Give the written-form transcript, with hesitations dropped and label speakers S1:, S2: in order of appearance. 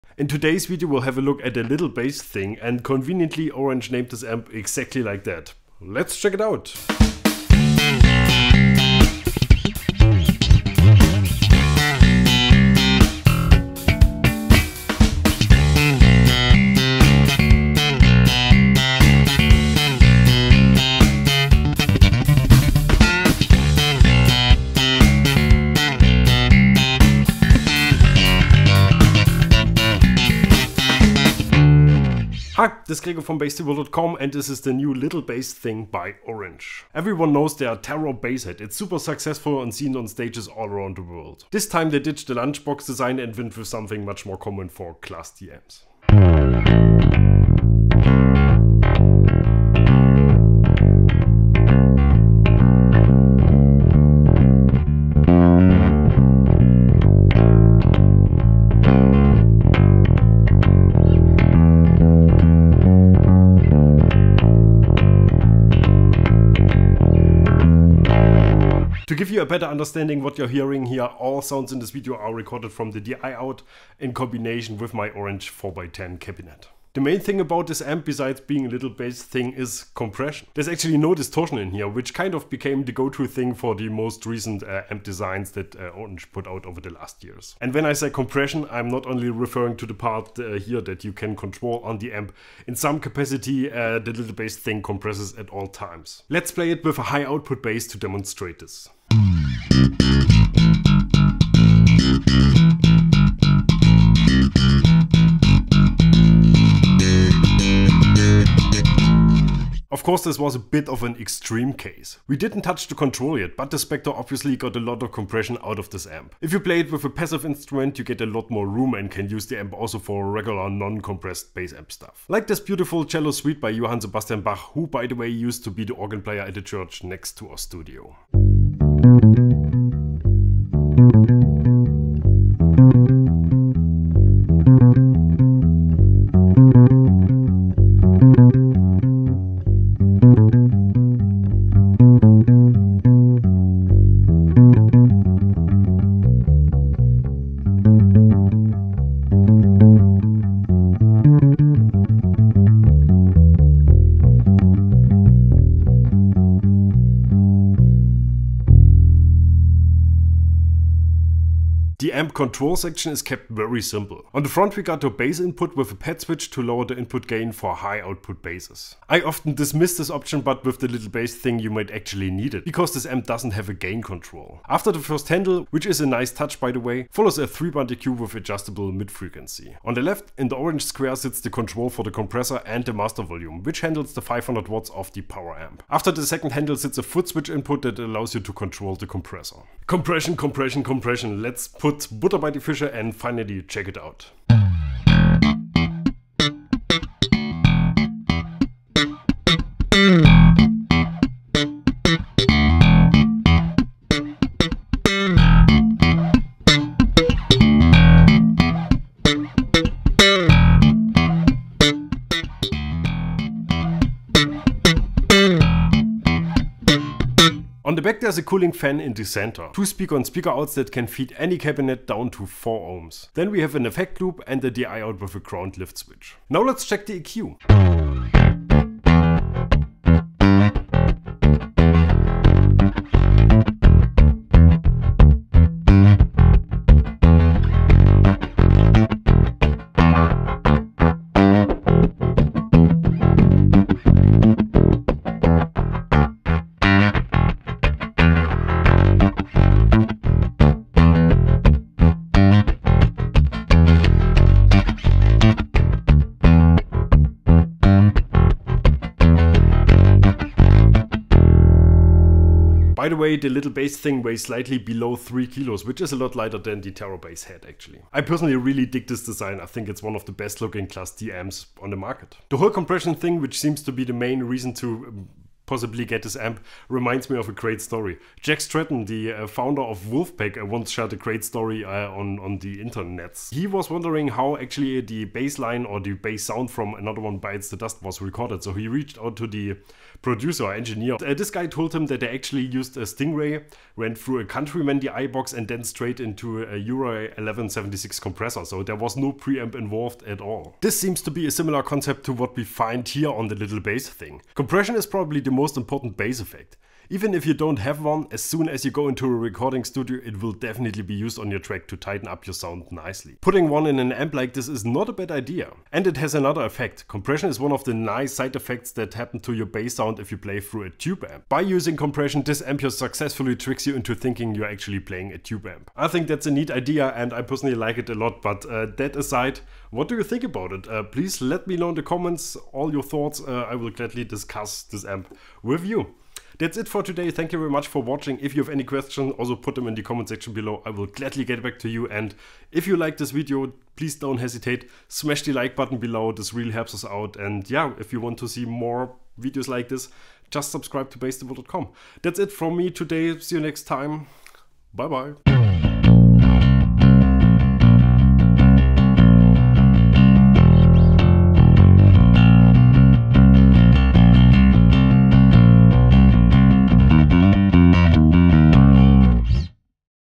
S1: In today's video we'll have a look at the little bass thing, and conveniently Orange named this amp exactly like that. Let's check it out! Hi, this is Gregor from BassTable.com, and this is the new Little Bass Thing by Orange. Everyone knows their Terror bass head. It's super successful and seen on stages all around the world. This time they ditched the lunchbox design and went with something much more common for Class D amps. To give you a better understanding what you're hearing here, all sounds in this video are recorded from the DI out in combination with my Orange 4x10 cabinet. The main thing about this amp, besides being a little bass thing, is compression. There's actually no distortion in here, which kind of became the go-to thing for the most recent amp designs that Orange put out over the last years. And when I say compression, I'm not only referring to the part here that you can control on the amp. In some capacity, the little bass thing compresses at all times. Let's play it with a high output bass to demonstrate this. Of course, this was a bit of an extreme case. We didn't touch the control yet, but the Spectre obviously got a lot of compression out of this amp. If you play it with a passive instrument, you get a lot more room and can use the amp also for regular non-compressed bass amp stuff. Like this beautiful cello suite by Johann Sebastian Bach, who by the way used to be the organ player at the church next to our studio. The amp control section is kept very simple. On the front we got a bass input with a pad switch to lower the input gain for high output basses. I often dismiss this option, but with the little bass thing you might actually need it, because this amp doesn't have a gain control. After the first handle, which is a nice touch by the way, follows a 3-band EQ with adjustable mid frequency. On the left in the orange square sits the control for the compressor and the master volume, which handles the 500 watts of the power amp. After the second handle sits a foot switch input that allows you to control the compressor. Compression, compression, compression. Let's put butter by the fisher and finally check it out. On the back there's a cooling fan in the center, 2 speaker-on speaker outs that can feed any cabinet down to 4 ohms. Then we have an effect loop and a DI out with a ground lift switch. Now let's check the EQ. By the way, the little bass thing weighs slightly below 3 kilos, which is a lot lighter than the Terror bass head actually. I personally really dig this design. I think it's one of the best looking Class D amps on the market. The whole compression thing, which seems to be the main reason to possibly get this amp reminds me of a great story. Jack Stratton, the founder of Wolfpack, once shared a great story on the internets. He was wondering how actually the bass line or the bass sound from Another One Bites the Dust was recorded, so he reached out to the producer or engineer. This guy told him that they actually used a Stingray, ran through a Countryman DI box and then straight into a Euro 1176 compressor, so there was no preamp involved at all. This seems to be a similar concept to what we find here on the little bass thing. Compression is probably the most important bass effect. Even if you don't have one, as soon as you go into a recording studio, it will definitely be used on your track to tighten up your sound nicely. Putting one in an amp like this is not a bad idea. And it has another effect. Compression is one of the nice side effects that happen to your bass sound if you play through a tube amp. By using compression, this amp successfully tricks you into thinking you're actually playing a tube amp. I think that's a neat idea and I personally like it a lot, but that aside, what do you think about it? Please let me know in the comments all your thoughts. I will gladly discuss this amp with you. That's it for today. Thank you very much for watching. If you have any questions, also put them in the comment section below. I will gladly get back to you. And if you like this video, please don't hesitate. Smash the like button below. This really helps us out. And yeah, if you want to see more videos like this, just subscribe to bassdevil.com. That's it from me today. See you next time. Bye bye.